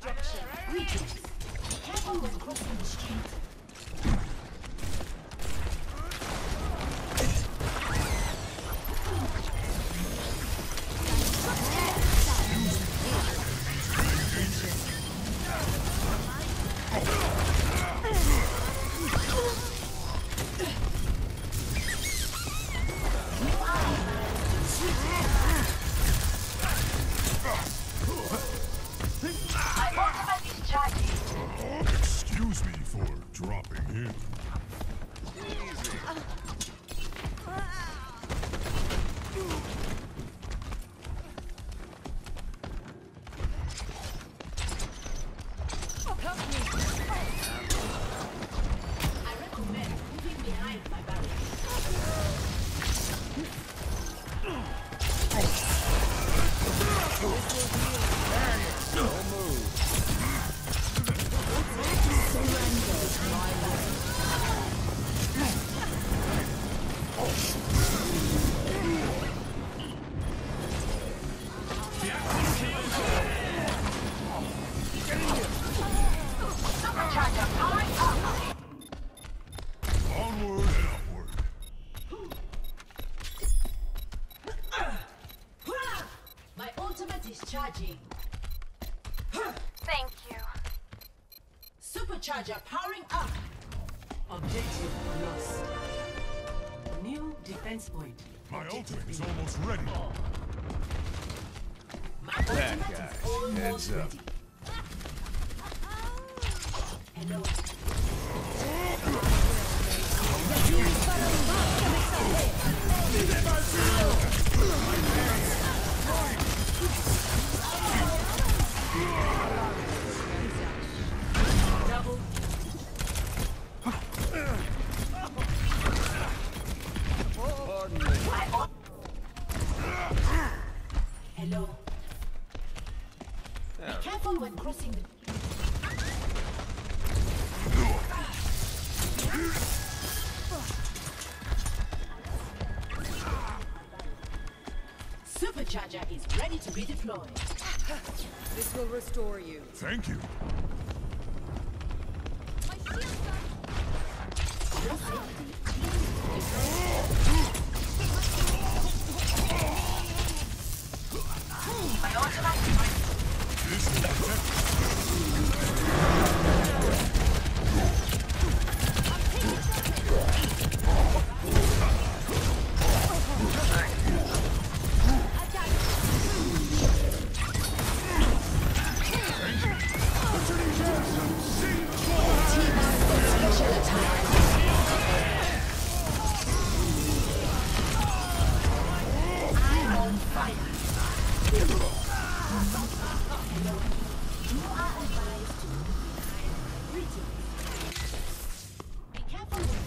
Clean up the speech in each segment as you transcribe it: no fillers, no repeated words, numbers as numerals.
destruction. Greetings. Be careful when crossing the street. Excuse me for dropping in. Onward and upward. My ultimate is charging. Thank you. Supercharger powering up. Objective lost. New defense point. My ultimate is almost ready. My ultimate guy. is almost Heads up. ready. Hello. Double. Hello. Be careful when crossing the... Supercharger is ready to be deployed. This will restore you. Thank you. Your safety This will protect be careful when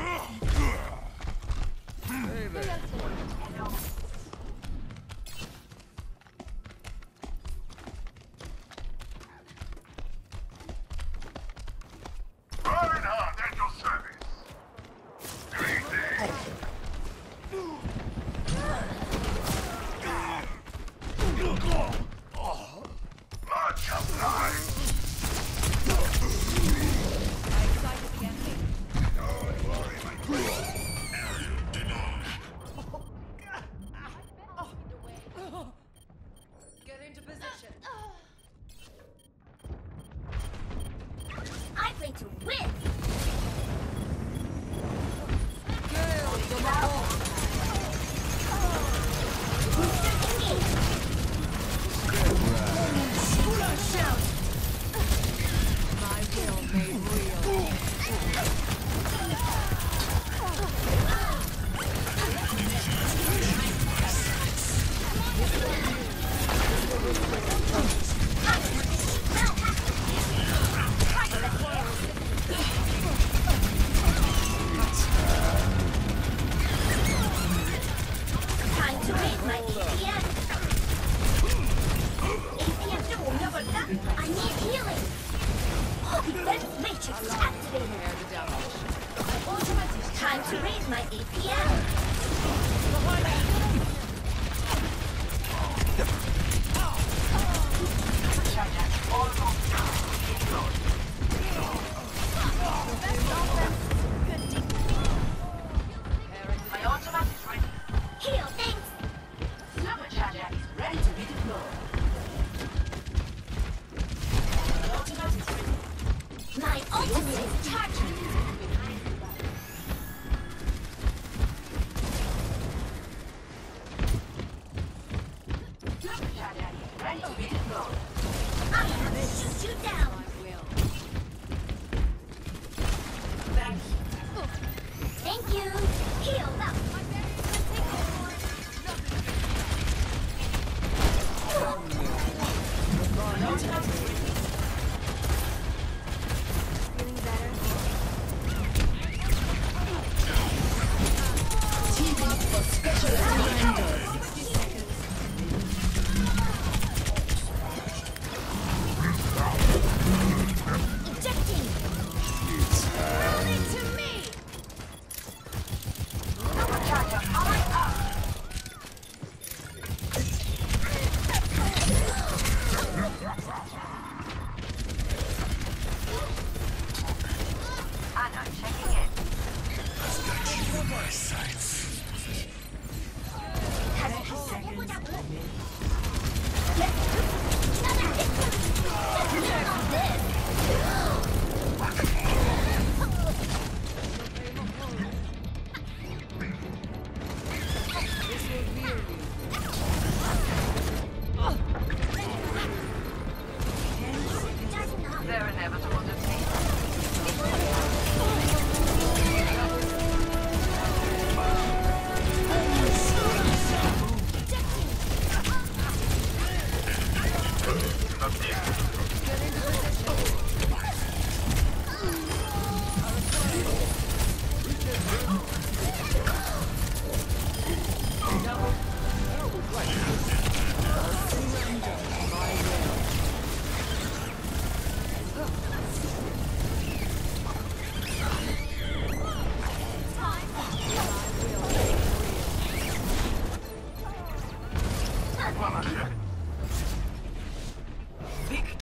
Reinhardt at your service. Greetings. Much obliged. Get into position. I'm going to win. My will made real. Time to raise my APM. APM 좀 올려볼까? I need healing. Defense matrix activated. Prepare the damage. My ultimate is time to raise my APM. I'm gonna shoot you down. Thank you. Heal up. Feeling better? Ejecting. Leave it to me. Their inevitable defeat.